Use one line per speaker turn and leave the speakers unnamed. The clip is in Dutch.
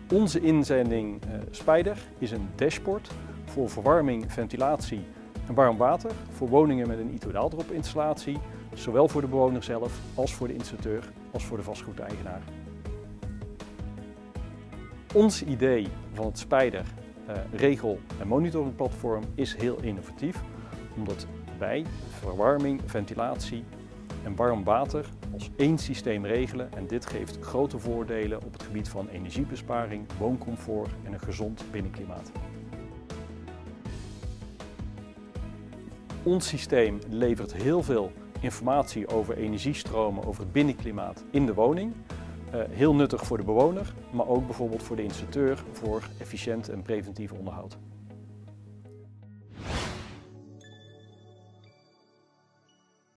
Onze inzending Spider is een dashboard voor verwarming, ventilatie en warm water voor woningen met een ITO-daaldrop installatie, zowel voor de bewoner zelf als voor de installateur als voor de vastgoedeigenaar. Ons idee van het Spider regel- en monitoringplatform is heel innovatief, omdat wij verwarming, ventilatie en warm water als één systeem regelen en dit geeft grote voordelen op het gebied van energiebesparing, wooncomfort en een gezond binnenklimaat. Ons systeem levert heel veel informatie over energiestromen, over het binnenklimaat in de woning. Heel nuttig voor de bewoner, maar ook bijvoorbeeld voor de installateur voor efficiënt en preventief onderhoud.